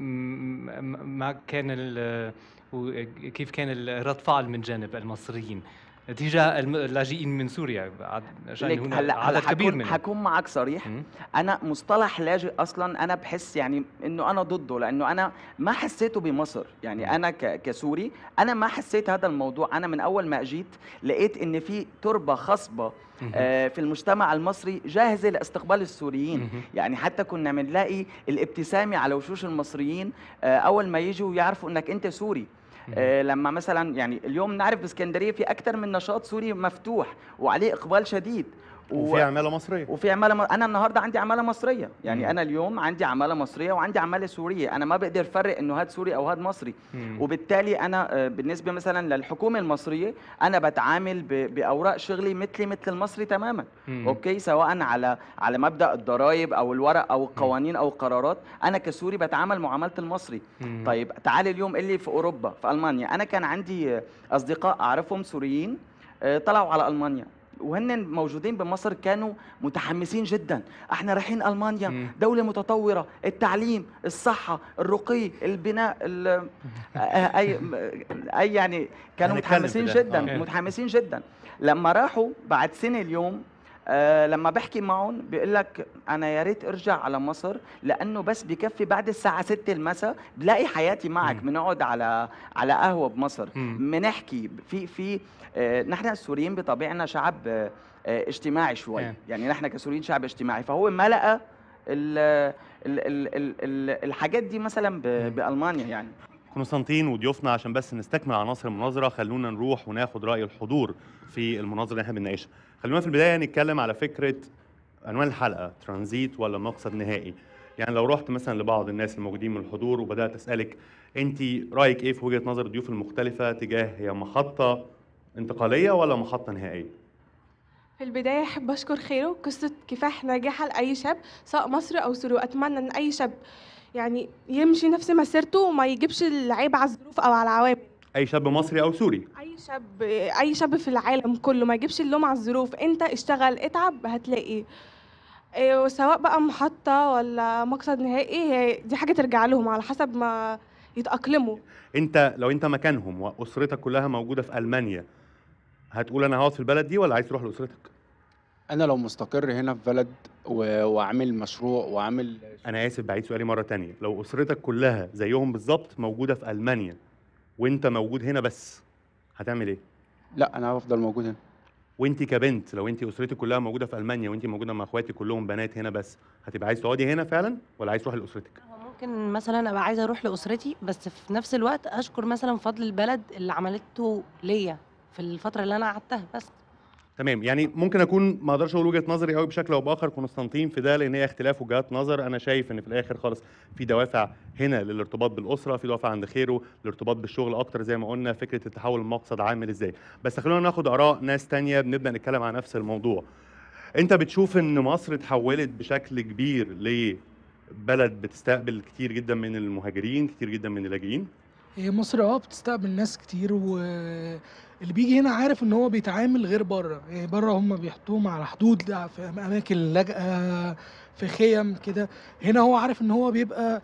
ما كان كيف كان رد فعل من جانب المصريين تجاه اللاجئين من سوريا؟ عشان هنا عدد كبير منهم. حكون معك صريح. انا مصطلح لاجئ اصلا انا بحس يعني انه انا ضده، لانه انا ما حسيته بمصر يعني. انا كسوري انا ما حسيت هذا الموضوع. انا من اول ما اجيت لقيت ان في تربه خصبه في المجتمع المصري جاهزه لاستقبال السوريين. يعني حتى كنا بنلاقي الابتسامه على وشوش المصريين اول ما يجوا يعرفوا انك انت سوري. لما مثلا يعني اليوم نعرف باسكندريه في اكثر من نشاط سوري مفتوح وعليه اقبال شديد، وفي عماله مصريه. وفي انا النهارده عندي عماله مصريه، يعني انا اليوم عندي عماله مصريه وعندي عماله سوريه، انا ما بقدر افرق انه هاد سوري او هاد مصري. وبالتالي انا بالنسبه مثلا للحكومه المصريه انا بتعامل باوراق شغلي مثل المصري تماما. اوكي، سواء على مبدا الضرائب او الورق او القوانين او القرارات، انا كسوري بتعامل معامله المصري. طيب تعال اليوم اللي في اوروبا في المانيا، انا كان عندي اصدقاء اعرفهم سوريين طلعوا على المانيا وهن موجودين بمصر، كانوا متحمسين جدا. احنا رايحين المانيا، دوله متطوره، التعليم، الصحه، الرقي، البناء، اي يعني كانوا متحمسين جدا متحمسين جدا. لما راحوا بعد سنه اليوم لما بحكي معهم بيقول لك انا يا ريت ارجع على مصر، لانه بس بكفي بعد الساعه 6 المساء بلاقي حياتي معك، بنقعد على قهوه بمصر، بنحكي في نحن السوريين بطبيعنا شعب اجتماعي شوي، يعني نحن كسوريين شعب اجتماعي، فهو ما لقى الحاجات دي مثلا بالمانيا. يعني قسطنطين وضيوفنا، عشان بس نستكمل عناصر المناظره خلونا نروح وناخد راي الحضور في المناظره اللي احنا بنناقشها. خلونا في البدايه نتكلم على فكره عنوان الحلقه، ترانزيت ولا مقصد نهائي؟ يعني لو رحت مثلا لبعض الناس الموجودين من الحضور وبدات اسالك انت رايك ايه في وجهه نظر الضيوف المختلفه تجاه هي محطه انتقاليه ولا محطه نهائيه؟ في البداية أحب أشكر خيره قصة كفاح ناجحة لأي شاب سواء مصري أو سوري، وأتمنى إن أي شاب يعني يمشي نفس مسيرته وما يجيبش العيب على الظروف أو على العوامل. أي شاب مصري أو سوري؟ أي شاب في العالم كله ما يجيبش اللوم على الظروف، أنت اشتغل اتعب هتلاقي. وسواء بقى محطة ولا مقصد نهائي دي حاجة ترجع لهم على حسب ما يتأقلموا. أنت لو أنت مكانهم وأسرتك كلها موجودة في ألمانيا هتقول أنا هقعد في البلد دي ولا عايز تروح لأسرتك؟ أنا لو مستقر هنا في بلد وعامل مشروع وعامل، أنا آسف بعيد سؤالي مرة تانية، لو أسرتك كلها زيهم بالظبط موجودة في ألمانيا وأنت موجود هنا بس هتعمل إيه؟ لا أنا هفضل موجود هنا. وأنت كبنت لو أنت أسرتك كلها موجودة في ألمانيا وأنت موجودة مع إخواتك كلهم بنات هنا بس، هتبقى عايز تقعدي هنا فعلا ولا عايز تروحي لأسرتك؟ ممكن مثلا أبقى عايزة أروح لأسرتي، بس في نفس الوقت أشكر مثلا فضل البلد اللي عملته ليا في الفترة اللي أنا قعدتها بس. تمام، يعني ممكن اكون ما اقدرش اقول وجهه نظري قوي بشكل او باخر قسطنطين في ده، لان هي اختلاف وجهات نظر. انا شايف ان في الاخر خالص في دوافع هنا للارتباط بالاسره، في دوافع عند خيره للارتباط بالشغل اكتر، زي ما قلنا فكره التحول المقصد عامل ازاي. بس خلونا ناخد اراء ناس تانية، بنبدا نتكلم عن نفس الموضوع. انت بتشوف ان مصر اتحولت بشكل كبير لبلد بتستقبل كتير جدا من المهاجرين، كتير جدا من اللاجئين؟ هي مصر بتستقبل ناس كتير، واللي بيجي هنا عارف ان هو بيتعامل غير بره. يعني بره هم بيحطوهم على حدود في اماكن لاجئه في خيم كده، هنا هو عارف ان هو بيبقى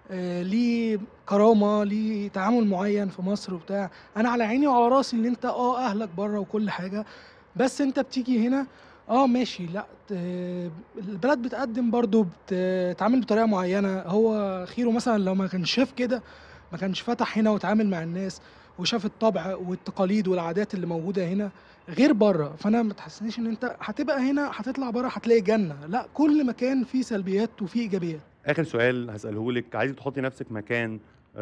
ليه كرامه، ليه تعامل معين في مصر وبتاع. انا على عيني وعلى راسي ان انت اهلك بره وكل حاجه، بس انت بتيجي هنا ماشي، لا البلد بتقدم برضو بتتعامل بطريقه معينه. هو خيره مثلا لو ما كانش شاف كده ما كانش فتح هنا وتعامل مع الناس وشاف الطبع والتقاليد والعادات اللي موجوده هنا غير بره. فانا ما تحسنيش ان انت هتبقى هنا هتطلع بره هتلاقي جنه، لا، كل مكان فيه سلبيات وفيه ايجابيات. اخر سؤال هساله لك، عايزك تحطي نفسك مكان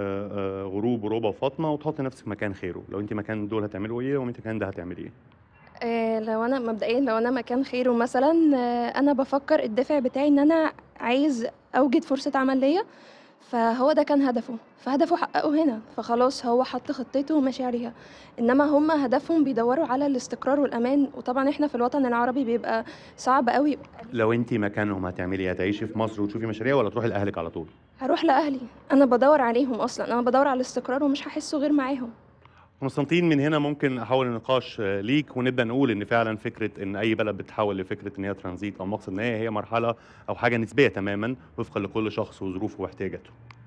غروب وربا وفاطمه وتحطي نفسك مكان خيره. لو انت مكان دول هتعملوا ايه وانت مكان ده هتعملي ايه؟ لو انا مبدئيا لو انا مكان خيره مثلا، انا بفكر الدافع بتاعي ان انا عايز اوجد فرصه عمل ليا، فهو ده كان هدفه، فهدفه حققه هنا، فخلاص هو حط خطته وماشي عليها. انما هم هدفهم بيدوروا على الاستقرار والامان، وطبعا احنا في الوطن العربي بيبقى صعب قوي. لو انت مكانهم هتعملي ايه؟ هتعيشي في مصر وتشوفي مشاريع ولا تروحي لاهلك على طول؟ هروح لاهلي، انا بدور عليهم اصلا، انا بدور على الاستقرار ومش هحسه غير معاهم. قسطنطين، من هنا ممكن احول النقاش ليك ونبدا نقول ان فعلا فكره ان اي بلد بتتحول لفكره ان هي ترانزيت او مقصد نهائي هي مرحله او حاجه نسبيه تماما وفقا لكل شخص وظروفه واحتياجاته.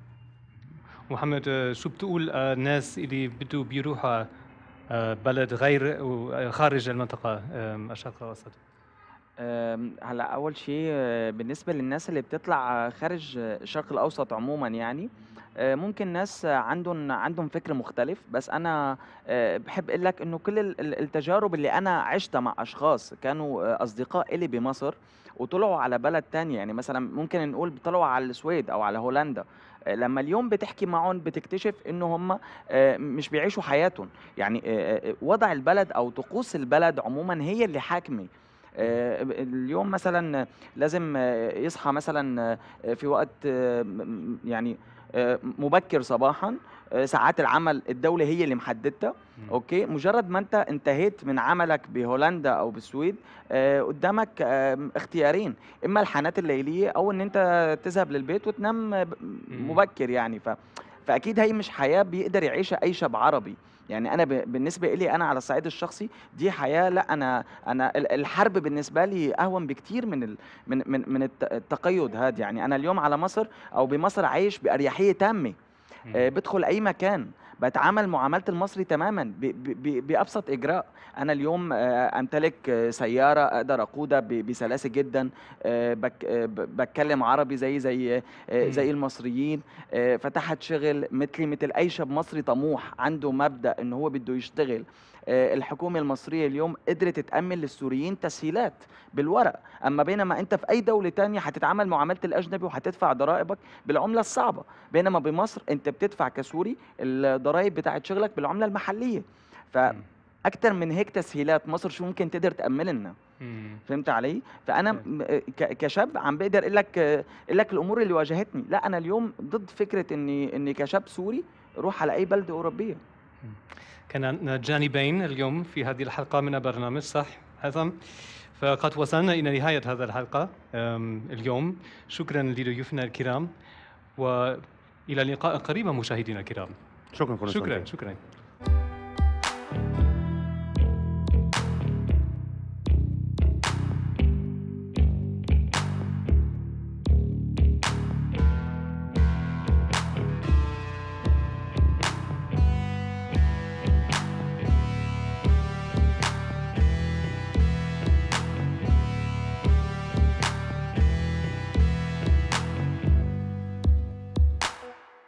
محمد، شو بتقول الناس اللي بدوا بيروحوا بلد غير خارج المنطقه الشرق الاوسط؟ هلا اول شيء بالنسبه للناس اللي بتطلع خارج الشرق الاوسط عموما، يعني ممكن ناس عندهم فكر مختلف، بس انا بحب اقول لك انه كل التجارب اللي انا عشتها مع اشخاص كانوا اصدقاء الي بمصر وطلعوا على بلد تاني، يعني مثلا ممكن نقول طلعوا على السويد او على هولندا، لما اليوم بتحكي معهم بتكتشف انه هم مش بيعيشوا حياتهم، يعني وضع البلد او طقوس البلد عموما هي اللي حاكمه اليوم مثلا لازم يصحى مثلا في وقت يعني مبكر صباحا. ساعات العمل الدولة هي اللي محددتها. اوكي، مجرد ما انت انتهيت من عملك بهولندا او بالسويد قدامك اختيارين، اما الحانات الليلية او ان انت تذهب للبيت وتنام مبكر يعني. فاكيد هي مش حياة بيقدر يعيشها اي شاب عربي. يعني انا بالنسبه لي انا على الصعيد الشخصي دي حياه، لا انا الحرب بالنسبه لي اهون بكتير من التقيد هذا. يعني انا اليوم على مصر او بمصر عايش باريحيه تامه. بدخل اي مكان بتعامل معامله المصري تماما بابسط اجراء. انا اليوم امتلك سياره اقدر اقودها بسلاسه جدا. بتكلم عربي زي المصريين. فتحت شغل مثل اي شاب مصري طموح عنده مبدا ان هو بده يشتغل. الحكومه المصريه اليوم قدرت تامن للسوريين تسهيلات بالورق، اما بينما انت في اي دوله تانية هتتعامل معامله الاجنبي وهتدفع ضرائبك بالعمله الصعبه، بينما بمصر انت بتدفع كسوري الضرائب بتاعت شغلك بالعمله المحليه. فاكتر من هيك تسهيلات مصر شو ممكن تقدر تامن لنا؟ فهمت علي؟ فانا كشاب عم بقدر اقول لك الامور اللي واجهتني. لا انا اليوم ضد فكره اني كشاب سوري روح على اي بلده اوروبيه. كان جانبين اليوم في هذه الحلقة من البرنامج، صح هذا؟ فقد وصلنا إلى نهاية هذه الحلقة اليوم. شكرا لضيوفنا الكرام وإلى اللقاء قريبا مشاهدينا الكرام. شكرا. شكرا.